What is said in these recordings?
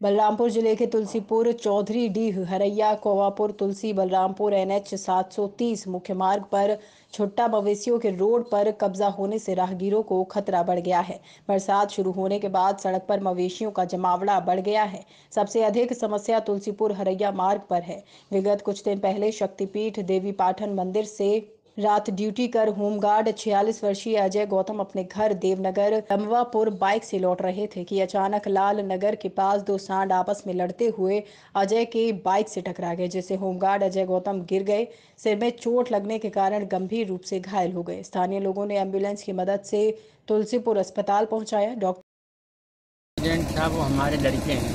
बलरामपुर जिले के तुलसीपुर, चौधरी डीह, हरैया, कोवापुर, तुलसी बलरामपुर NH 730 मुख्य मार्ग पर छुट्टा मवेशियों के रोड पर कब्जा होने से राहगीरों को खतरा बढ़ गया है। बरसात शुरू होने के बाद सड़क पर मवेशियों का जमावड़ा बढ़ गया है। सबसे अधिक समस्या तुलसीपुर हरैया मार्ग पर है। विगत कुछ दिन पहले शक्तिपीठ देवी पाटन मंदिर से रात ड्यूटी कर होमगार्ड 46 वर्षीय अजय गौतम अपने घर देवनगर अमवापुर बाइक से लौट रहे थे कि अचानक लाल नगर के पास दो सांड आपस में लड़ते हुए अजय के बाइक से टकरा गए, जिससे होमगार्ड अजय गौतम गिर गए। सिर में चोट लगने के कारण गंभीर रूप से घायल हो गए। स्थानीय लोगों ने एम्बुलेंस की मदद से तुलसीपुर अस्पताल पहुंचाया। डॉक्टर साहब वो हमारे लड़के हैं।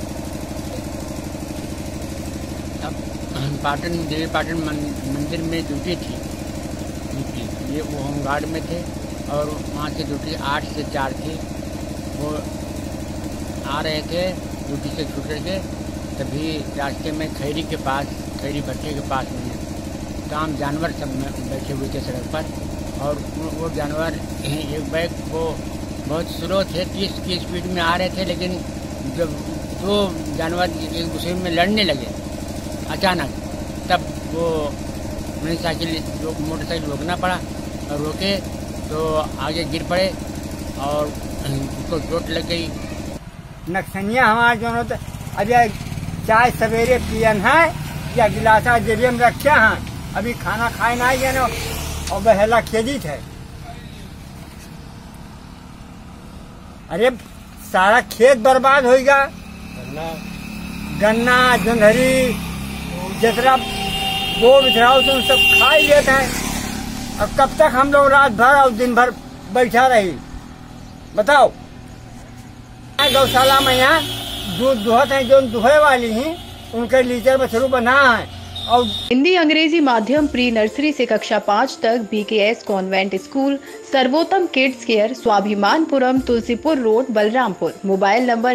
अब देवी पाटन मंदिर में ड्यूटी थी। ये वो होमगार्ड में थे और वहाँ से ड्यूटी 8 से 4 थी। वो आ रहे थे ड्यूटी से छूट के, तभी रास्ते में खैरी भट्टे के पास में तमाम जानवर सब में बैठे हुए थे सड़क पर। और वो जानवर एक बैग वो बहुत स्लो थे, 30 की स्पीड में आ रहे थे, लेकिन जब दो जानवर एक दूसरे में लड़ने लगे अचानक, तब वो मोटरसाइकिल रोकना पड़ा और रोके तो आगे गिर पड़े और उनको चोट लग गई। नक्सनिया हमारे जो तो अभी चाय सवेरे पियन है या गिलासा जेबे में रखे हैं, अभी खाना खाए ना ही ना और बहेला खेजी थे। अरे सारा खेत बर्बाद होगा, गन्ना जोंधरी जितना वो बिछराओ तुम सब खा ही लेते हैं। अब कब तक हम लोग रात भर और दिन भर बैठा रही बताओ। गौशाला में यहाँ दूध दुहत है, जो दुहे वाली हैं उनके लीटर बछरू बना है। और हिंदी अंग्रेजी माध्यम प्री नर्सरी से कक्षा 5 तक BKS कॉन्वेंट स्कूल, सर्वोत्तम kids care, Swabhimanpuram, Tulsipur road, Balrampur. Mobile number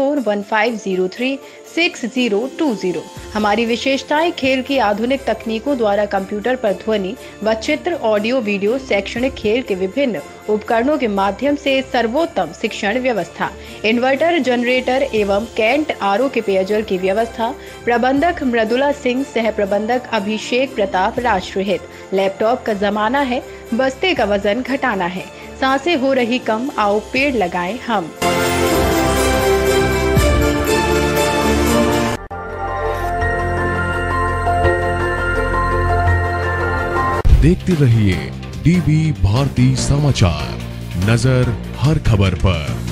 9415036020। हमारी विशेषताएं खेल की आधुनिक तकनीकों द्वारा कंप्यूटर पर ध्वनि व चित्र, ऑडियो, वीडियो, शैक्षणिक खेल के विभिन्न उपकरणों के माध्यम से सर्वोत्तम शिक्षण व्यवस्था, इन्वर्टर, जनरेटर एवं कैंट RO के पेयजल की व्यवस्था। प्रबंधक मृदुला सिंह, सह प्रबंधक अभिषेक प्रताप, राष्ट्रहित। लैपटॉप का जमाना है, बस्ते का वजन घटाना है, सांसें हो रही कम, आओ पेड़ लगाएं हम। देखते रहिए DB भारती समाचार, नजर हर खबर पर।